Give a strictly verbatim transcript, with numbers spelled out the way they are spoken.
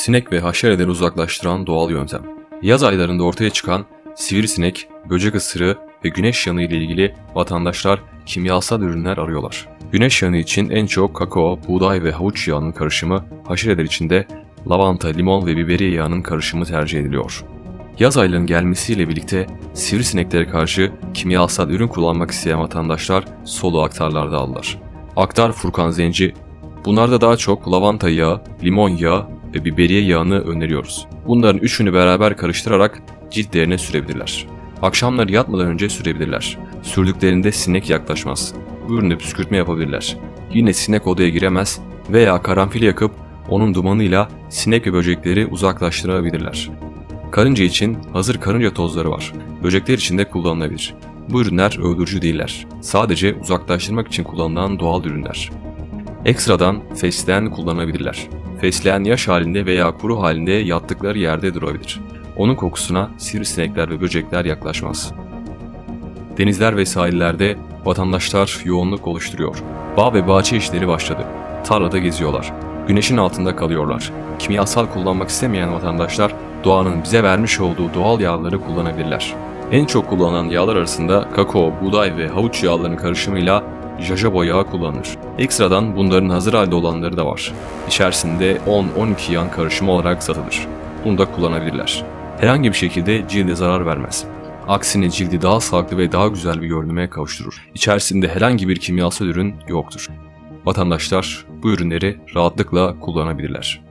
Sinek ve haşereleri uzaklaştıran doğal yöntem. Yaz aylarında ortaya çıkan sivrisinek, böcek ısırığı ve güneş yanığı ile ilgili vatandaşlar kimyasal ürünler arıyorlar. Güneş yanığı için en çok kakao, buğday ve havuç yağının karışımı, haşereler için de lavanta, limon ve biberiye yağının karışımı tercih ediliyor. Yaz aylarının gelmesiyle birlikte sivrisineklere karşı kimyasal ürün kullanmak isteyen vatandaşlar soluğu aktarlarda aldılar. Aktar, Furkan Zenci, bunlarda daha çok lavanta yağı, limon yağı ve biberiye yağını öneriyoruz. Bunların üçünü beraber karıştırarak ciltlerine sürebilirler. Akşamları yatmadan önce sürebilirler. Sürdüklerinde sinek yaklaşmaz. Bu ürünü püskürtme yapabilirler. Yine sinek odaya giremez veya karanfil yakıp onun dumanıyla sinek ve böcekleri uzaklaştırabilirler. Karınca için hazır karınca tozları var. Böcekler için de kullanılabilir. Bu ürünler öldürücü değiller. Sadece uzaklaştırmak için kullanılan doğal ürünler. Ekstradan fesleğen kullanabilirler. Fesleğen yaş halinde veya kuru halinde yattıkları yerde durabilir. Onun kokusuna sivrisinekler ve böcekler yaklaşmaz. Denizler ve sahillerde vatandaşlar yoğunluk oluşturuyor. Bağ ve bahçe işleri başladı. Tarlada geziyorlar. Güneşin altında kalıyorlar. Kimyasal kullanmak istemeyen vatandaşlar doğanın bize vermiş olduğu doğal yağları kullanabilirler. En çok kullanılan yağlar arasında kakao, buğday ve havuç yağlarının karışımıyla jojoba yağı kullanılır. Ekstradan bunların hazır halde olanları da var. İçerisinde on on iki yağın karışımı olarak satılır. Bunu da kullanabilirler. Herhangi bir şekilde cilde zarar vermez. Aksine cildi daha sağlıklı ve daha güzel bir görünüme kavuşturur. İçerisinde herhangi bir kimyasal ürün yoktur. Vatandaşlar bu ürünleri rahatlıkla kullanabilirler.